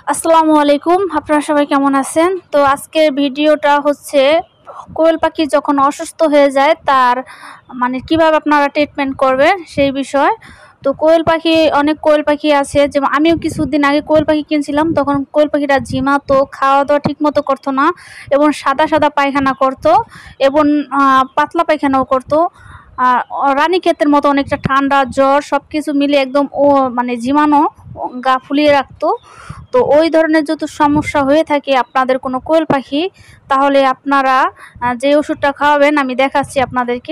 আসসালামু আলাইকুম, আপনারা সবাই কেমন আছেন? তো আজকের ভিডিওটা হচ্ছে কোয়েল পাখি যখন অসুস্থ হয়ে যায় তার কিভাবে আপনারা ট্রিটমেন্ট করবেন সেই বিষয়। তো কোয়েল পাখি, অনেক কোয়েল পাখি আছে, যেমন আমিও কিছুদিন আগে কোয়েল পাখি কিনছিলাম, তখন কোয়েল পাখিটা ঝিমাতো, খাওয়া দাওয়া ঠিক মতো করতো না, এবং সাদা সাদা পায়খানা করতো, এবং পাতলা পায়খানাও করতো। আর রানীক্ষেতের মতো অনেকটা ঠান্ডা জ্বর সব কিছু মিলে একদম ও ঝিমানো, গা ফুলিয়ে রাখতো। তো ওই ধরনের যদি সমস্যা হয়ে থাকে আপনাদের কোনো কোয়েল পাখি, তাহলে আপনারা যে ওষুধটা খাওয়াবেন আমি দেখাচ্ছি আপনাদেরকে।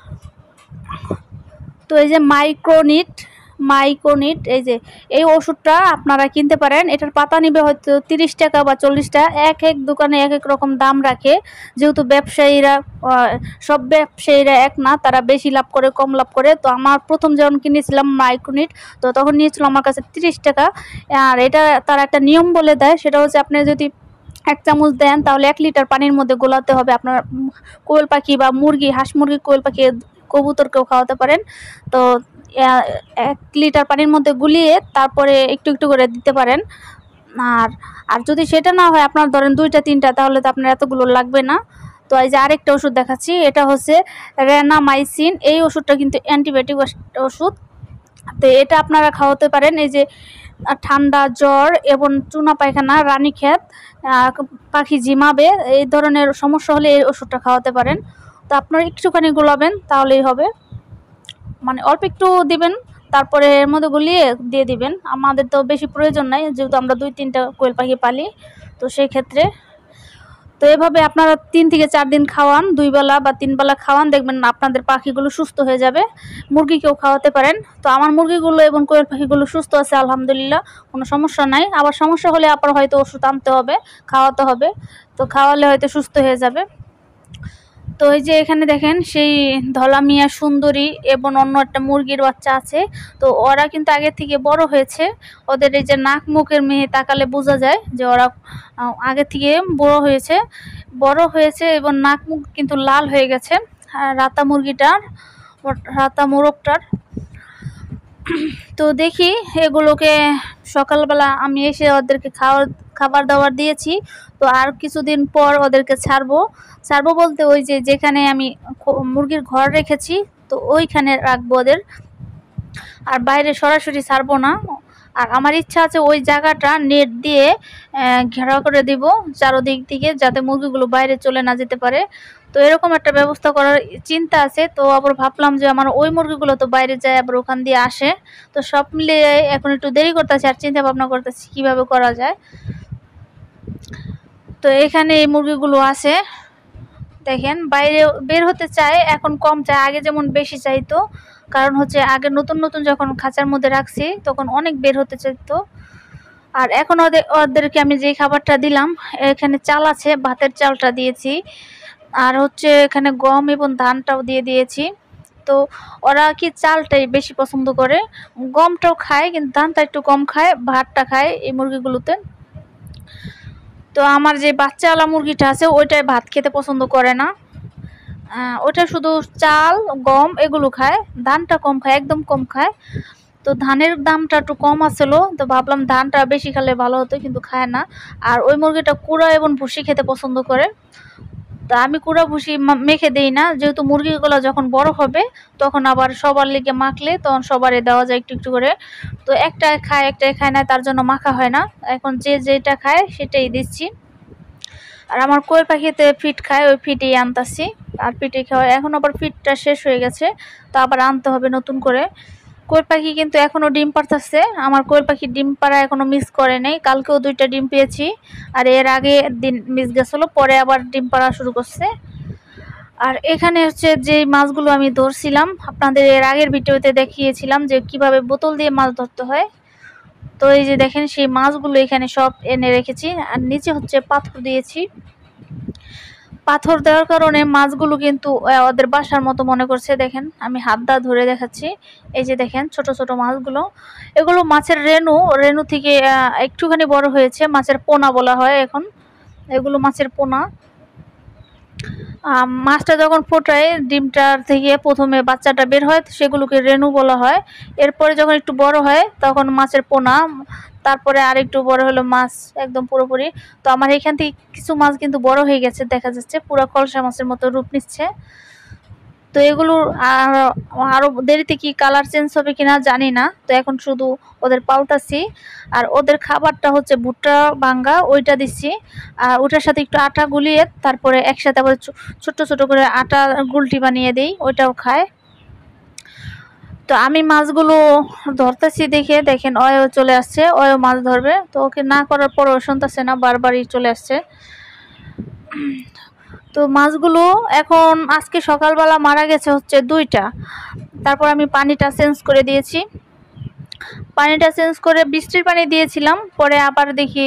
তো এই যে মাইক্রোনিট এই ওষুধটা আপনারা কিনতে পারেন। এটার পাতা নিবে হয়তো 30 টাকা বা 40 টাকা, এক এক দোকানে এক এক রকম দাম রাখে, যেহেতু ব্যবসায়ীরা সব ব্যবসায়ীরা এক না, তারা বেশি লাভ করে কম লাভ করে। তো আমার প্রথম যখন কিনেছিলাম মাইক্রোনিট, তো তখন নিয়েছিল আমার কাছে 30 টাকা। আর এটা তার একটা নিয়ম বলে দেয়, সেটা হচ্ছে আপনি যদি 1 চামচ দেন তাহলে 1 লিটার পানির মধ্যে গোলাতে হবে। আপনার কোয়েল পাখি বা মুরগি, হাঁস মুরগি, কোয়েল পাখি, কবুতরকেও খাওয়াতে পারেন। তো 1 লিটার পানির মধ্যে গুলিয়ে তারপরে একটু একটু করে দিতে পারেন। আর আর যদি সেটা না হয়, আপনার ধরেন 2টা 3টা, তাহলে তো আপনার এতগুলো লাগবে না। তো এই যে আরেকটা ওষুধ দেখাচ্ছি, এটা হচ্ছে রেনামাইসিন। এই ওষুধটা কিন্তু অ্যান্টিবায়োটিক ওষুধ। তো এটা আপনারা খাওয়াতে পারেন। এই যে ঠান্ডা জ্বর এবং চুনা পায়খানা, রানীক্ষেত, পাখি ঝিমাবে, এই ধরনের সমস্যা হলে এই ওষুধটা খাওয়াতে পারেন। তো আপনারা একটুখানি গোলাবেন তাহলেই হবে, অল্প একটু দিবেন, তারপরে এর মধ্যে গুলিয়ে দিয়ে দিবেন। আমাদের তো বেশি প্রয়োজন নাই, যেহেতু আমরা 2-3টা কোয়েল পাখি পালি, তো সেই ক্ষেত্রে। তো এভাবে আপনারা 3 থেকে 4 দিন খাওয়ান, 2 বেলা বা 3 বেলা খাওয়ান, দেখবেন আপনাদের পাখিগুলো সুস্থ হয়ে যাবে। মুরগিকেও খাওয়াতে পারেন। তো আমার মুরগিগুলো এবং কোয়েল পাখিগুলো সুস্থ আছে আলহামদুলিল্লাহ, কোনো সমস্যা নাই। আবার সমস্যা হলে আবার হয়তো ওষুধ আনতে হবে, খাওয়াতে হবে। তো খাওয়ালে হয়তো সুস্থ হয়ে যাবে। তো এই যে এখানে দেখেন সেই ধলা মিয়া সুন্দরী এবং অন্য একটা মুরগির বাচ্চা আছে। তো ওরা কিন্তু আগে থেকে বড় হয়েছে। ওদের এই যে নাক মুখের মেহে তাকালে বোঝা যায় যে ওরা আগে থেকে বড় হয়েছে এবং নাক মুখ কিন্তু লাল হয়ে গেছে। আর রাতা মোরগটার। তো দেখি এগুলোকে, সকালবেলা আমি এসে ওদেরকে খাবার দাবার দিয়েছি। তো আর কিছুদিন পর ওদেরকে ছাড়বো বলতে ওই যে যেখানে আমি মুরগির ঘর রেখেছি, তো ওইখানে রাখবো ওদের, আর বাইরে সরাসরি ছাড়বো না। আর আমার ইচ্ছা আছে ওই জায়গাটা নেট দিয়ে ঘেরাও করে দিব চারদিক থেকে, যাতে মুরগিগুলো বাইরে চলে না যেতে পারে। তো এরকম একটা ব্যবস্থা করার চিন্তা আছে। তো আবার ভাবলাম যে আমার ওই মুরগিগুলো তো বাইরে যায়, আবার ওখান দিয়ে আসে। তো সব মিলিয়ে এখন একটু দেরি করতেছি, আর চিন্তা ভাবনা করতেছি কিভাবে করা যায়। তো এখানে এই মুরগিগুলো আছে, দেখেন বাইরে বের হতে চায়, এখন কম চায়, আগে যেমন বেশি চাইতো। কারণ হচ্ছে আগে নতুন নতুন যখন খাঁচার মধ্যে রাখছি তখন অনেক বের হতে চাইতো। আর এখন ওদেরকে আমি যে খাবারটা দিলাম, এখানে চাল আছে, ভাতের চালটা দিয়েছি, আর হচ্ছে এখানে গম এবং ধানটাও দিয়ে দিয়েছি। তো ওরা কি চালটাই বেশি পছন্দ করে, গমটাও খায় কিন্তু ধানটা একটু কম খায়, ভাতটা খায় এই মুরগিগুলোতে। তো আমার যে বাচ্চাওয়ালা মুরগিটা আছে ওইটাই ভাত খেতে পছন্দ করে না, ওটা শুধু চাল গম এগুলো খায়, ধানটা কম খায়, একদম কম খায়। তো ধানের দামটা একটু কম আসলো, তো ভাবলাম ধানটা বেশি খেলে ভালো হতো, কিন্তু খায় না। আর ওই মুরগিটা কুড়া এবং ভুসি খেতে পছন্দ করে। তা আমি কুড়া ভুসি মেখে দেই না, যেহেতু মুরগিগুলো যখন বড় হবে তখন আবার সবার লিগে মাখলে তখন সবারই দেওয়া যায় একটু একটু করে। তো একটা খায় একটা খায় না, তার জন্য মাখা হয় না। এখন যে যেটা খায় সেটাই দিচ্ছি। আর আমার কোয়েল পাখিতে ফিট খায়, ওই ফিটেই আনতাছি, আর ফিটে খাওয়া। এখন আবার ফিটটা শেষ হয়ে গেছে, তো আবার আনতে হবে নতুন করে। কোয়েল পাখি কিন্তু এখনো ডিম পারতেছে, আমার কোয়েল পাখি ডিম পাড়া এখনো মিস করে নেই। কালকেও 2টা ডিম পেয়েছি, আর এর আগে দিন মিস গেছিলো, পরে আবার ডিম পাড়া শুরু করছে। আর এখানে হচ্ছে যে মাছগুলো আমি ধরছিলাম, আপনাদের এর আগের ভিডিওতে দেখিয়েছিলাম যে কিভাবে বোতল দিয়ে মাছ ধরতে হয়। তো এই যে দেখেন সেই মাছগুলো এখানে সব এনে রেখেছি, আর নিচে হচ্ছে পাথর দিয়েছি। পাথর দেওয়ার কারণে মাছগুলো কিন্তু ওদের বাসার মতো মনে করছে। দেখেন আমি হাত দা ধরে দেখাচ্ছি, এই যে দেখেন ছোট ছোট মাছগুলো, এগুলো মাছের রেণু থেকে একটুখানি বড় হয়েছে, মাছের পোনা বলা হয় এখন, এগুলো মাছের পোনা। মাছটা যখন ফোটায় ডিমটার থেকে প্রথমে বাচ্চাটা বের হয়, সেগুলোকে রেণু বলা হয়। এরপরে যখন একটু বড় হয় তখন মাছের পোনা, তারপরে আর একটু বড় হলো মাছ একদম পুরোপুরি। তো আমার এখান থেকে কিছু মাছ কিন্তু বড় হয়ে গেছে, দেখা যাচ্ছে পুরো কলসা মাছের মতো রূপ নিচ্ছে। তো এগুলোর আরো দেরিতে কি কালার চেঞ্জ হবে কিনা জানি না। তো এখন শুধু ওদের পাল্টাছি, আর ওদের খাবারটা হচ্ছে ভুট্টা ভাঙ্গা, ওইটা দিচ্ছি। আর ওটার সাথে একটু আটা গুলিয়ে তারপরে একসাথে আবার ছোট ছোট করে আটা গুলটি বানিয়ে দিই, ওইটাও খায়। তো আমি মাছগুলো ধরতেছি দেখে দেখেন অয়ও চলে আসছে, অয়ও মাছ ধরবে। তো ওকে না করার পরও শুনতেছে না, বারবারই চলে আসছে। তো মাছগুলো এখন আজকে সকালবেলা মারা গেছে হচ্ছে 2টা। তারপর আমি পানিটা চেঞ্জ করে দিয়েছি, পানিটা চেঞ্জ করে বৃষ্টির পানি দিয়েছিলাম। পরে আবার দেখি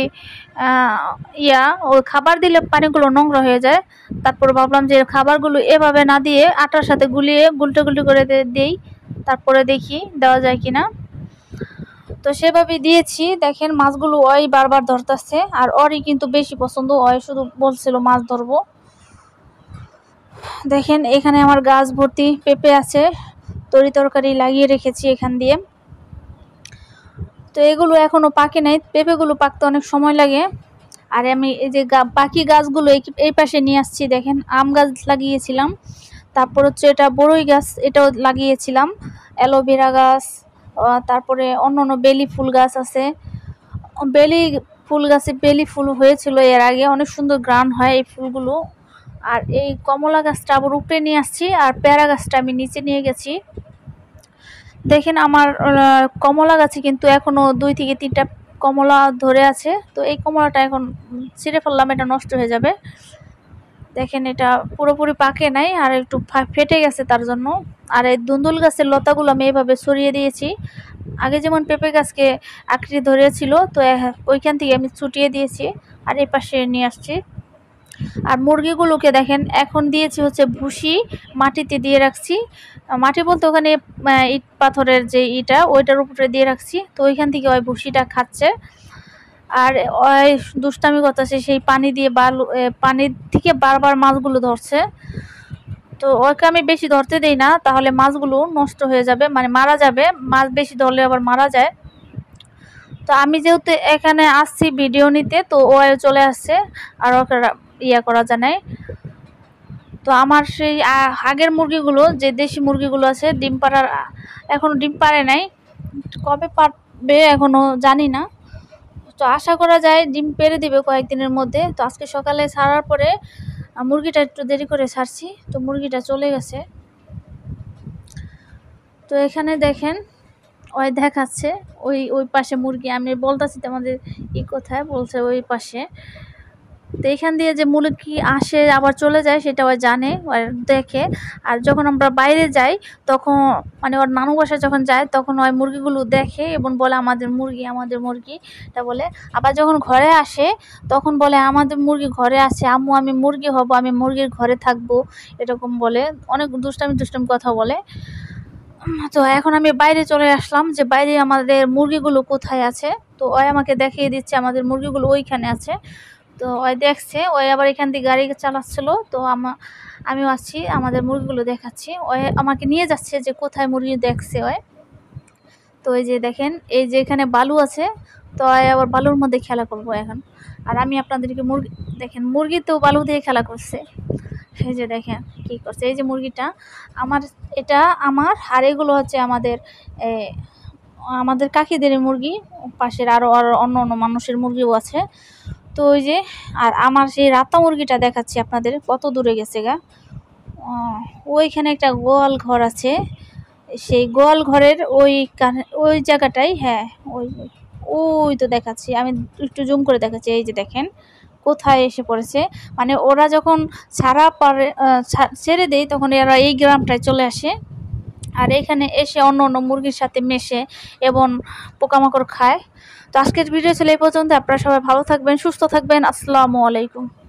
ও খাবার দিলে পানিগুলো নোংরা হয়ে যায়। তারপর ভাবলাম যে খাবারগুলো এভাবে না দিয়ে আটার সাথে গুলিয়ে গুলটে গুলটে করে দিই, তারপরে দেখি দেওয়া যায় কিনা। তো সেভাবে দিয়েছি। দেখেন মাছগুলো ওই বারবার ধরতেছে, আর ওরই কিন্তু বেশি পছন্দ, ওই শুধু বলছিল মাছ ধরবো। দেখেন এখানে আমার গাছ ভর্তি পেঁপে আছে, তরি তরকারি লাগিয়ে রেখেছি এখান দিয়ে। তো এগুলো এখনো পাকে নাই, পেঁপেগুলো পাকতে অনেক সময় লাগে। আর আমি এই যে বাকি গাছগুলো এই পাশে নিয়ে আসছি। দেখেন আম গাছ লাগিয়েছিলাম, তারপর হচ্ছে এটা বড়ই গাছ, এটাও লাগিয়েছিলাম, অ্যালোভেরা গাছ, তারপরে অন্য বেলি ফুল গাছ আছে। বেলি ফুল গাছে বেলি ফুল হয়েছিল এর আগে, অনেক সুন্দর গ্রান হয় এই ফুলগুলো। আর এই কমলা গাছটা আবার উপরে নিয়ে আসছি, আর পেয়ারা গাছটা আমি নিচে নিয়ে গেছি। দেখেন আমার কমলা গাছে কিন্তু এখনো 2 থেকে 3টা কমলা ধরে আছে। তো এই কমলাটা এখন ছিঁড়ে ফেললাম, এটা নষ্ট হয়ে যাবে। দেখেন এটা পুরোপুরি পাকে নাই, আর একটু ফেটে গেছে তার জন্য। আর এই দুন্দুল গাছের লতাগুলো আমি এভাবে ছড়িয়ে দিয়েছি। আগে যেমন পেঁপে গাছকে আঁকড়ে ধরেছিল, তো ওইখান থেকে আমি ছুটিয়ে দিয়েছি, আর এই পাশে নিয়ে আসছি। আর মুরগিগুলোকে দেখেন এখন দিয়েছি হচ্ছে ভুসি, মাটিতে দিয়ে রাখছি। মাটি বলতে ওখানে ইট পাথরের যে ইটা, ওইটার উপরে দিয়ে রাখছি। তো ওইখান থেকে ওই ভুসিটা খাচ্ছে, আর ওই দুষ্টামি করতেছে, সেই পানি দিয়ে পানির থেকে বারবার মাছগুলো ধরছে। তো ওকে আমি বেশি ধরতে দেই না, তাহলে মাছগুলো নষ্ট হয়ে যাবে, মানে মারা যাবে। মাছ বেশি ধরলে আবার মারা যায়। তো আমি যেহেতু এখানে আসছি ভিডিও নিতে, তো ও চলে আসছে, আর ওকে করা যায় নাই। তো আমার সেই আগের মুরগিগুলো, যে দেশি মুরগিগুলো আছে, ডিম পাড়ার এখনো ডিম পাড়ে নাই, কবে পারবে এখনো জানি না। তো আশা করা যায় ডিম পেড়ে দিবে কয়েকদিনের মধ্যে। তো আজকে সকালে ছাড়ার পরে মুরগিটা একটু দেরি করে ছাড়ছি, তো মুরগিটা চলে গেছে। তো এখানে দেখেন ওই দেখাচ্ছে ওই পাশে মুরগি, আমি বলতেছি তোমাদের কোথায়, বলছে ওই পাশে। তো এখান দিয়ে যে মুরগি আসে আবার চলে যায় সেটা ওই জানে, ওই দেখে। আর যখন আমরা বাইরে যাই তখন, মানে ওর নানু বাসায় যখন যায়, তখন ওই মুরগিগুলো দেখে এবং বলে আমাদের মুরগি, আমাদের মুরগি, এটা বলে। আবার যখন ঘরে আসে তখন বলে আমাদের মুরগি ঘরে আছে, আম্মু আমি মুরগি হব, আমি মুরগির ঘরে থাকবো, এরকম বলে। অনেক দুষ্টামি কথা বলে। তো এখন আমি বাইরে চলে আসলাম, যে বাইরে আমাদের মুরগিগুলো কোথায় আছে। তো ওই আমাকে দেখিয়ে দিচ্ছে আমাদের মুরগিগুলো ওইখানে আছে। তো ওই দেখছে, ওই আবার এখান থেকে গাড়ি চালাচ্ছিল। তো আমিও আসছি, আমাদের মুরগিগুলো দেখাচ্ছি। ওই আমাকে নিয়ে যাচ্ছে যে কোথায় মুরগি দেখছে ওই। তো এই যে দেখেন এই যে এখানে বালু আছে, তো আবার বালুর মধ্যে খেলা করবো এখন। আর আমি আপনাদেরকে মুরগি দেখেন, মুরগি তো বালু দিয়ে খেলা করছে। এই যে দেখেন কি করছে, এই যে মুরগিটা আমার, এটা আমার। আর এগুলো হচ্ছে আমাদের কাকিদের মুরগি, পাশের আরো অন্য মানুষের মুরগিও আছে। তো ওই যে, আর আমার সেই রাতা মুরগিটা দেখাচ্ছি আপনাদের, কত দূরে গেছে গা। ওইখানে একটা গোয়াল ঘর আছে, সেই গোয়াল ঘরের ওই জায়গাটাই, হ্যাঁ ওই ওই তো দেখাচ্ছি, আমি একটু জুম করে দেখাচ্ছি। এই যে দেখেন কোথায় এসে পড়েছে, মানে ওরা যখন ছেড়ে দেয় তখন এরা এই গ্রামটায় চলে আসে, আর এখানে এসে অন্য মুরগির সাথে মেশে এবং পোকামাকড় খায়। তো আজকের ভিডিও ছিল এই পর্যন্ত। আপনারা সবাই ভালো থাকবেন, সুস্থ থাকবেন। আসসালামু আলাইকুম।